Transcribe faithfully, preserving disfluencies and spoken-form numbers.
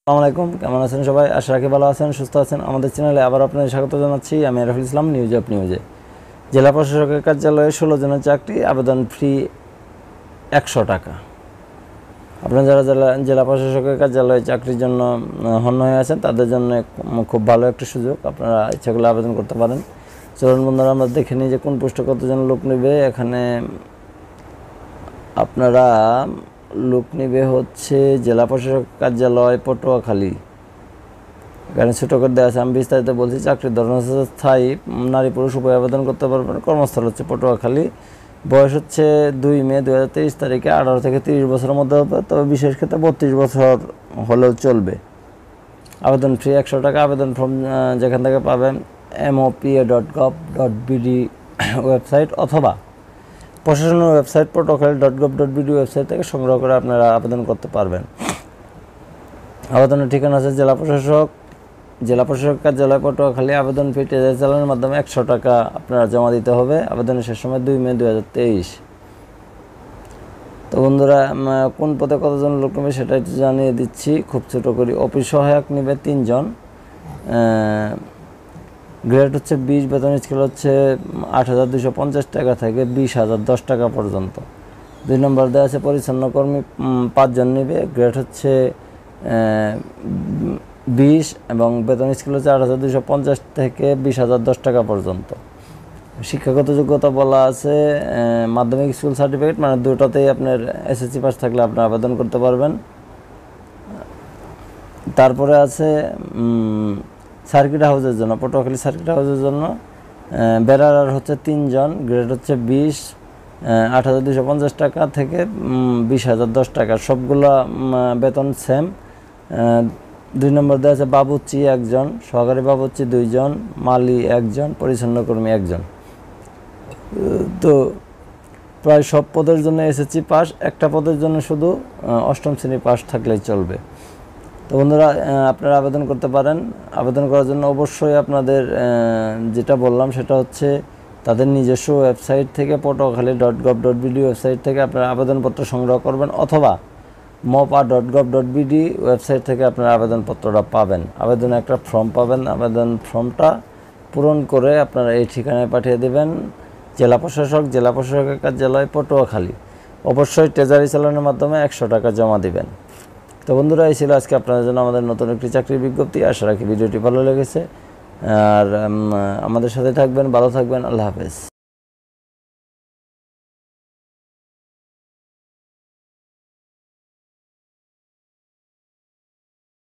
আসসালামু আলাইকুম, কেমন আছেন সবাই? আশা রাখি ভালো আছেন, সুস্থ আছেন। আমাদের চ্যানেলে আবার আপনাদের স্বাগত জানাচ্ছি। আমি রাফিল ইসলাম, নিউজ অফ নিউজে। জেলা প্রশাসকের কার্যালয়ে ষোলো জনের চাকরি, আবেদন ফ্রি একশো টাকা। আপনারা যারা জেলা জেলা প্রশাসকের কার্যালয়ে চাকরির জন্য হন্য হয়ে আছেন তাদের জন্য খুব ভালো একটা সুযোগ। আপনারা ইচ্ছা করলে আবেদন করতে পারেন। চলুন বন্ধুরা, আমরা দেখে নিই যে কোন পোস্টে কতজন লোক নেবে। এখানে আপনারা লোক নেবে হচ্ছে জেলা প্রশাসক কার্যালয় পটুয়াখালী। এখানে ছোটো করে দেওয়া আছে, আমি বিস্তারিত বলছি। চাকরির ধরন হচ্ছে স্থায়ী, নারী পুরুষ উভয় আবেদন করতে পারবেন। কর্মস্থল হচ্ছে পটুয়াখালী। বয়স হচ্ছে দুই মে দু হাজার তেইশ তারিখে আঠারো থেকে তিরিশ বছরের মধ্যে হবে, তবে বিশেষ ক্ষেত্রে বত্রিশ বছর হলেও চলবে। আবেদন ফ্রি একশো টাকা। আবেদন ফর্ম যেখান থেকে পাবেন M O P A dot gov dot BD website অথবা প্রশাসনের website Patuakhali dot gov dot BD website থেকে সংগ্রহ করে আপনারা আবেদন করতে পারবেন। আবেদনের ঠিকানা আছে জেলা প্রশাসক জেলা প্রশাসক কার্যালয় পটুয়াখালী। আবেদন ফি টেজার চালানের মাধ্যমে একশো টাকা আপনারা জমা দিতে হবে। আবেদনের শেষ সময় দুই মে দুই হাজার তেইশ। তো বন্ধুরা, কোন পদে কতজন লোক নেবে সেটা একটু জানিয়ে দিচ্ছি খুব ছোটো করি। অফিস সহায়ক নেবে তিনজন। গ্রেড হচ্ছে বিশ, বেতন স্কেল হচ্ছে আট হাজার দুশো পঞ্চাশ টাকা থেকে বিশ হাজার দশ টাকা পর্যন্ত। দুই নম্বর দেওয়া আছে পরিচ্ছন্ন কর্মী পাঁচজন নেবে। গ্রেড হচ্ছে বিশ এবং বেতন স্কেল হচ্ছে আট হাজার দুশো পঞ্চাশ থেকে বিশ হাজার দশ টাকা পর্যন্ত। শিক্ষাগত যোগ্যতা বলা আছে মাধ্যমিক স্কুল সার্টিফিকেট, মানে দুটোতেই আপনার এসএসসি পাস থাকলে আপনি আবেদন করতে পারবেন। তারপরে আছে সার্কিট হাউসের জন্য, পটুয়াখালী সার্কিট হাউসের জন্য বেরার হচ্ছে তিনজন। গ্রেড হচ্ছে বিশ, আট হাজার দুশো পঞ্চাশ টাকা থেকে বিশ হাজার দশ টাকা। সবগুলো বেতন সেম। দুই নম্বর দেওয়া আছে বাবুর্চি একজন, সহকারী বাবুর্চি দুইজন, মালি একজন, পরিচ্ছন্ন কর্মী একজন। তো প্রায় সব পদের জন্য এসএসসি পাস, একটা পদের জন্য শুধু অষ্টম শ্রেণী পাস থাকলেই চলবে। তো বন্ধুরা, আপনারা আবেদন করতে পারেন। আবেদন করার জন্য অবশ্যই আপনাদের যেটা বললাম সেটা হচ্ছে তাদের নিজস্ব ওয়েবসাইট থেকে Patuakhali dot gov dot BD website থেকে আপনারা আবেদনপত্র সংগ্রহ করবেন অথবা mopa dot gov dot BD website থেকে আপনারা আবেদনপত্রটা পাবেন। আবেদনে একটা ফর্ম পাবেন। আবেদন ফর্মটা পূরণ করে আপনারা এই ঠিকানায় পাঠিয়ে দেবেন। জেলা প্রশাসক জেলা প্রশাসকের কার্যালয় পটুয়াখালী। অবশ্যই ট্রেজারি চালানের মাধ্যমে একশো টাকা জমা দিবেন। তো বন্ধুরা, এই ছিল আজকে আপনাদের জন্য আমাদের নতুন একটি চাকরির বিজ্ঞপ্তি। আশা রাখি ভিডিওটি ভালো লেগেছে। আর আমাদের সাথে থাকবেন, ভালো থাকবেন। আল্লাহ হাফেজ।